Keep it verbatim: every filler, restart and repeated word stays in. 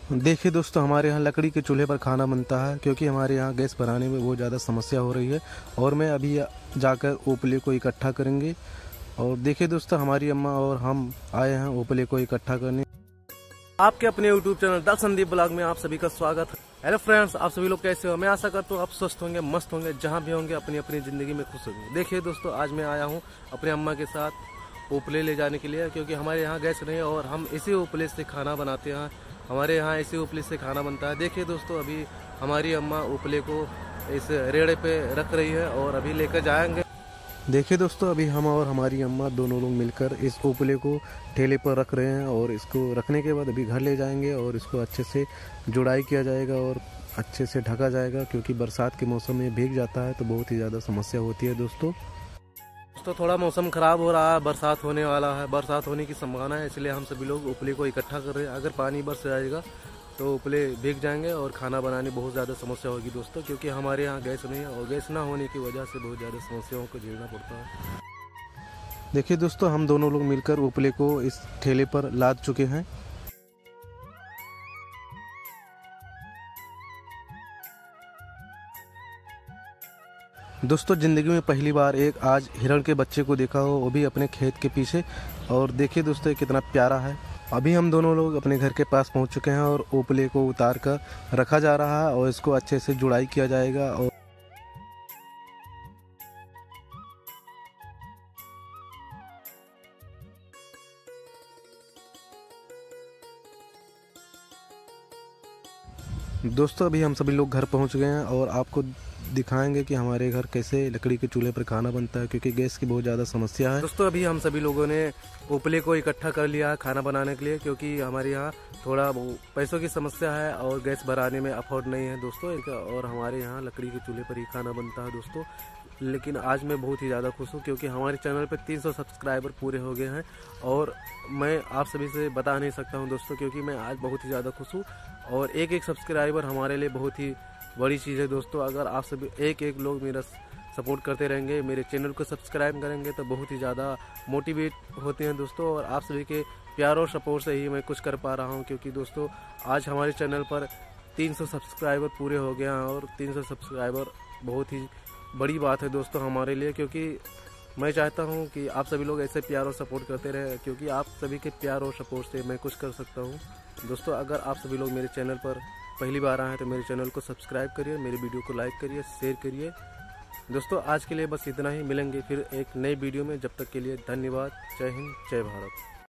देखिए दोस्तों, हमारे यहाँ लकड़ी के चूल्हे पर खाना बनता है क्योंकि हमारे यहाँ गैस भराने में बहुत ज़्यादा समस्या हो रही है। और मैं अभी जाकर उपले को इकट्ठा करेंगे। और देखिए दोस्तों, हमारी अम्मा और हम आए हैं उपले को इकट्ठा करने। आपके अपने YouTube channel the Sandeep blog में आप सभी का स्वागत है। हेलो फ्रेंड्स, आप सभी लोग कैसे हो? मैं आशा करता हूँ आप स्वस्थ होंगे, मस्त होंगे, जहाँ भी होंगे अपनी अपनी ज़िंदगी में खुश होंगे। देखिए दोस्तों, आज मैं आया हूँ अपने अम्मा के साथ उपले ले जाने के लिए क्योंकि हमारे यहाँ गैस नहीं है और हम इसी उपले से खाना बनाते हैं। हमारे यहाँ इसी उपले से खाना बनता है। देखिए दोस्तों, अभी हमारी अम्मा उपले को इस रेड़े पे रख रही है और अभी लेकर जाएंगे। देखिए दोस्तों, अभी हम और हमारी अम्मा दोनों लोग मिलकर इस उपले को ठेले पर रख रहे हैं और इसको रखने के बाद अभी घर ले जाएंगे और इसको अच्छे से जुड़ाई किया जाएगा और अच्छे से ढका जाएगा क्योंकि बरसात के मौसम में भीग जाता है तो बहुत ही ज़्यादा समस्या होती है। दोस्तों दोस्तों थोड़ा मौसम ख़राब हो रहा है, बरसात होने वाला है, बरसात होने की संभावना है, इसलिए हम सभी लोग उपले को इकट्ठा कर रहे हैं। अगर पानी बरस जाएगा तो उपले भीग जाएंगे और खाना बनाने बहुत ज़्यादा समस्या होगी दोस्तों, क्योंकि हमारे यहाँ गैस नहीं है और गैस ना होने की वजह से बहुत ज़्यादा समस्याओं को झेलना पड़ता है। देखिए दोस्तों, हम दोनों लोग मिलकर उपले को इस ठेले पर लाद चुके हैं। दोस्तों ज़िंदगी में पहली बार एक आज हिरण के बच्चे को देखा हो, वो भी अपने खेत के पीछे। और देखिए दोस्तों, ये कितना प्यारा है। अभी हम दोनों लोग अपने घर के पास पहुंच चुके हैं और उपले को उतार कर रखा जा रहा है और इसको अच्छे से जुड़ाई किया जाएगा। और दोस्तों अभी हम सभी लोग घर पहुंच गए हैं और आपको दिखाएंगे कि हमारे घर कैसे लकड़ी के चूल्हे पर खाना बनता है क्योंकि गैस की बहुत ज़्यादा समस्या है। दोस्तों अभी हम सभी लोगों ने उपले को इकट्ठा कर लिया है खाना बनाने के लिए, क्योंकि हमारे यहाँ थोड़ा पैसों की समस्या है और गैस भराने में अफोर्ड नहीं है दोस्तों। और हमारे यहाँ लकड़ी के चूल्हे पर ही खाना बनता है दोस्तों। लेकिन आज मैं बहुत ही ज़्यादा खुश हूँ क्योंकि हमारे चैनल पर तीन सौ सब्सक्राइबर पूरे हो गए हैं और मैं आप सभी से बता नहीं सकता हूँ दोस्तों, क्योंकि मैं आज बहुत ही ज़्यादा खुश हूँ। और एक एक सब्सक्राइबर हमारे लिए बहुत ही बड़ी चीज़ है दोस्तों। अगर आप सभी एक एक लोग मेरा सपोर्ट करते रहेंगे, मेरे चैनल को सब्सक्राइब करेंगे तो बहुत ही ज़्यादा मोटिवेट होते हैं दोस्तों। और आप सभी के प्यार और सपोर्ट से ही मैं कुछ कर पा रहा हूं, क्योंकि दोस्तों आज हमारे चैनल पर तीन सौ सब्सक्राइबर पूरे हो गए हैं और तीन सौ सब्सक्राइबर बहुत ही बड़ी बात है दोस्तों हमारे लिए, क्योंकि मैं चाहता हूं कि आप सभी लोग ऐसे प्यार और सपोर्ट करते रहें, क्योंकि आप सभी के प्यार और सपोर्ट से मैं कुछ कर सकता हूं दोस्तों। अगर आप सभी लोग मेरे चैनल पर पहली बार आए हैं तो मेरे चैनल को सब्सक्राइब करिए, मेरी वीडियो को लाइक करिए, शेयर करिए दोस्तों। आज के लिए बस इतना ही, मिलेंगे फिर एक नई वीडियो में। जब तक के लिए धन्यवाद। जय हिंद, जय भारत।